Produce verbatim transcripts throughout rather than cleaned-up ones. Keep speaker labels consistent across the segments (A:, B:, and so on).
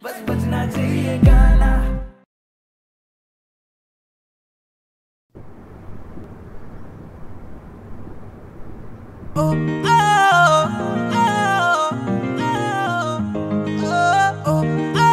A: बस बजना चाहिए गाना। ओ, ओ, ओ, ओ, ओ,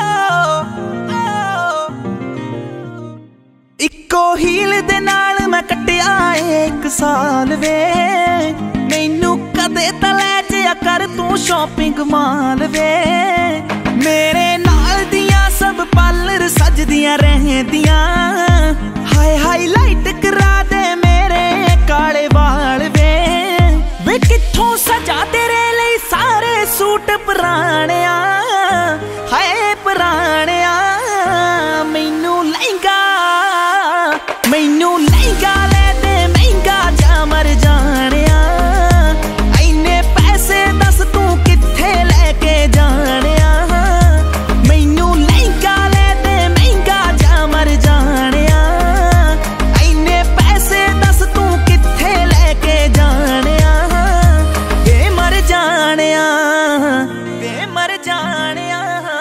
A: इक्को हील दे नाल मैं कटिया एक साल वे, मैनू कदे तले जिया कर तू शॉपिंग माल वे। मेरे नाल दियां सब पार्लर सजदियां रहंदियां, हाय हाईलाइट करा दे मेरे काले वाल वे। वे कित्थों सजा तेरे लिए सारे सूट पुराणिया, हाय पुराणिया। मैनू लहंगा मैनू लहंगा ले दे महंगा जा मर जानिया, इन्ने पैसे दस तू कित्थे लेके जानिया। मैनू लहंगा ले दे महंगा जा मर जानिया, इन्ने पैसे दस तू कित्थे लेके जानिया। वे मर जानिया वे मर जानिया।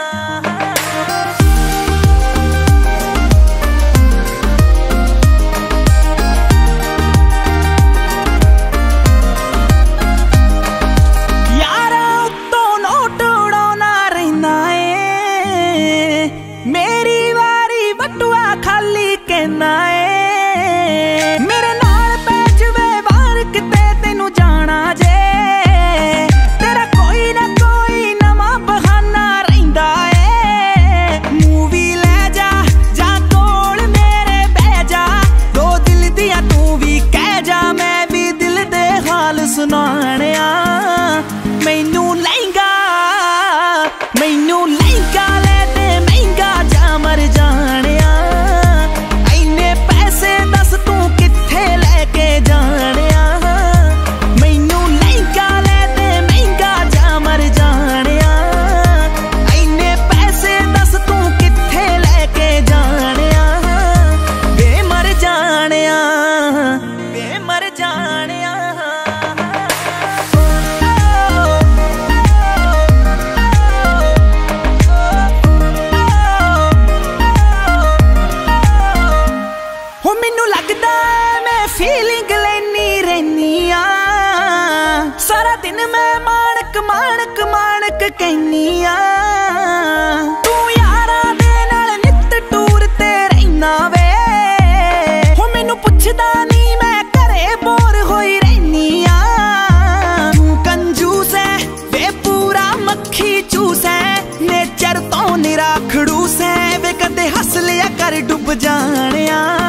A: मेरे नाल पै जवे वार किते तेनू जाना जे, तेरा कोई ना कोई नवा बहाना रहिंदा ए। मूवी ले जा जा कोल मेरे बह जा, दो दिल दियां तू भी कह जा, मैं भी दिल दे हाल सुनाणिया। मैनू लहंगा मैनू लहंगा ले दे महंगा जा मर जानिया, दस तू कित्थे लेके जानिया। मैनू लहंगा ले दे महंगा जा मर जानिया, इन्ने पैसे दस तू कित्थे लेके जानिया। वे मर जानिया वे मर जानिया। मैनू लगदा मैं फीलिंग लेनी रहनी आ, सारा दिन मैं माणक माणक माणक कहनी आ। तू यारा दे नाल नित टूर ते रहना वे, हो मैनू पुछदा नहीं मैं घरे बोर होई रहनी आ। तू कंजूस है वे पूरा मक्खी चूस है, नेचर तो निरा खड़ूस है वे कदे हस लिया कर डुब जानिया।